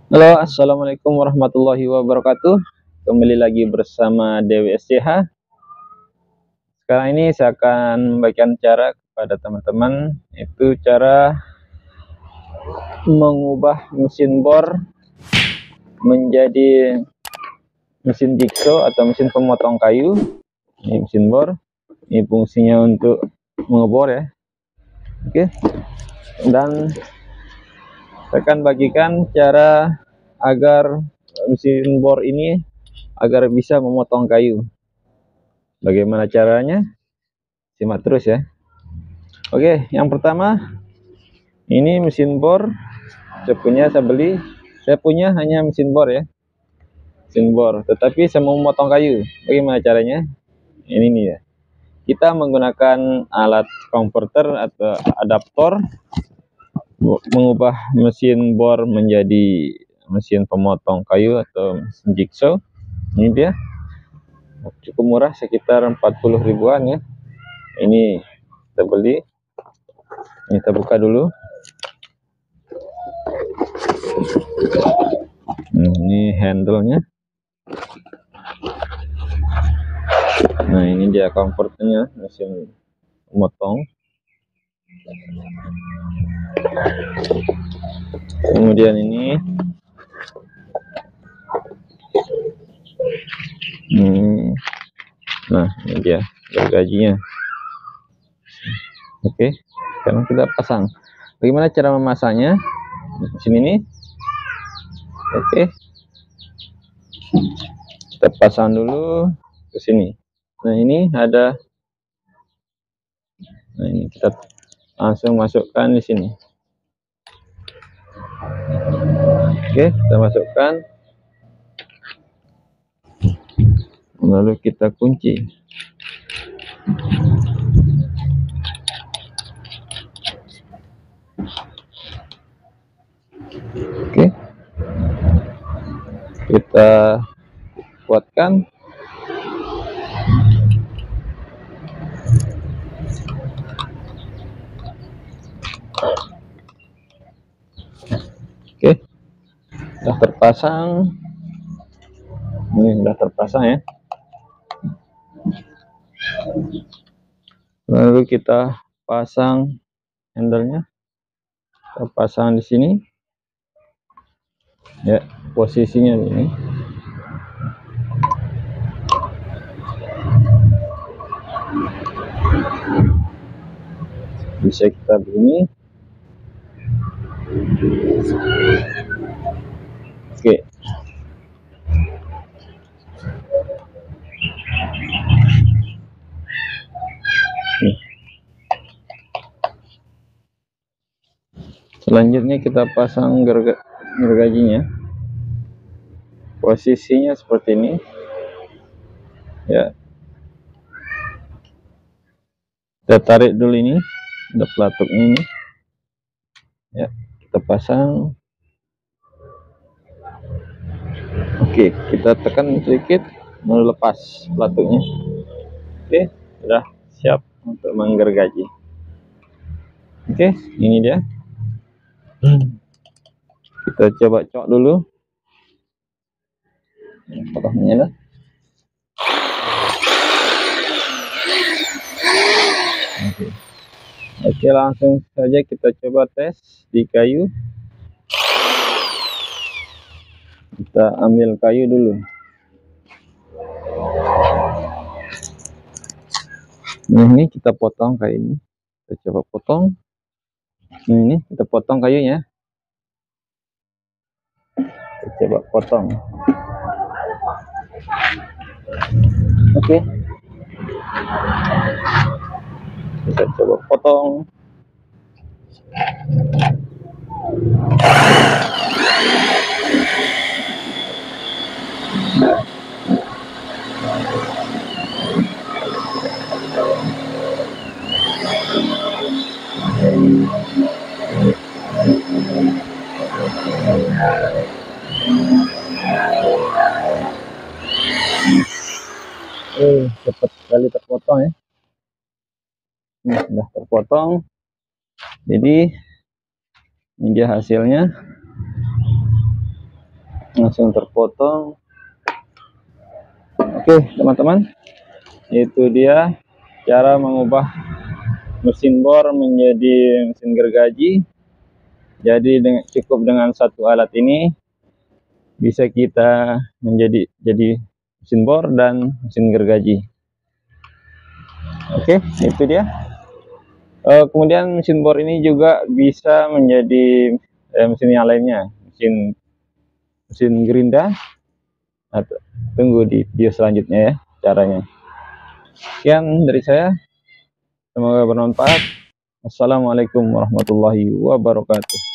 Halo, assalamualaikum warahmatullahi wabarakatuh. Kembali lagi bersama Dewi SCH. Sekarang ini saya akan membagikan cara kepada teman-teman, itu cara mengubah mesin bor menjadi mesin jigsaw atau mesin pemotong kayu. Ini mesin bor, ini fungsinya untuk mengebor ya. Oke, dan saya akan bagikan cara agar mesin bor ini agar bisa memotong kayu. Bagaimana caranya? Simak terus ya. Oke, yang pertama ini mesin bor. Saya punya hanya mesin bor ya, mesin bor. Tetapi saya mau memotong kayu. Bagaimana caranya? Ini nih ya. Kita menggunakan alat konverter atau adaptor mengubah mesin bor menjadi mesin pemotong kayu atau mesin jigsaw. Ini dia. Cukup murah, sekitar 40 ribuan ya. Ini kita beli. Ini kita buka dulu. Ini handle-nya. Nah, ini dia converternya, mesin memotong. Kemudian ini nah ini dia gergajinya. Oke, sekarang kita pasang. Bagaimana cara memasangnya? Di sini nih. Oke, kita pasang dulu ke sini. Nah, ini ada. Nah, ini kita langsung masukkan di sini. Oke, kita masukkan. Lalu kita kunci. Oke, kita kuatkan. Oke, sudah terpasang. Ini sudah terpasang ya. Lalu kita pasang handle-nya. Kita pasang di sini. Ya, posisinya ini. Bisa kita begini. Oke. Nih. Selanjutnya kita pasang gergajinya. Posisinya seperti ini. Ya. Kita tarik dulu ini, ada pelatuknya ini. Ya, kita pasang. Oke, kita tekan sedikit, melepas pelatuknya. Oke, sudah siap untuk menggergaji. Oke, ini dia. Kita coba cok dulu. Potongnya lah. Oke, langsung saja kita coba tes di kayu. Kita ambil kayu dulu. Nah, ini kita potong kayu ini. Kita coba potong. Nah, ini kita potong kayunya. Kita coba potong. Oke. Kita coba potong. Cepat sekali terpotong ya. Ini sudah terpotong. Jadi ini dia hasilnya. langsung terpotong. Oke teman-teman, itu dia cara mengubah mesin bor menjadi mesin gergaji. Jadi cukup dengan satu alat ini bisa kita jadi mesin bor dan mesin gergaji. Oke, itu dia. Kemudian mesin bor ini juga bisa menjadi mesin yang lainnya, mesin gerinda. Nah, tunggu di video selanjutnya ya caranya. Sekian dari saya, semoga bermanfaat. Wassalamualaikum warahmatullahi wabarakatuh.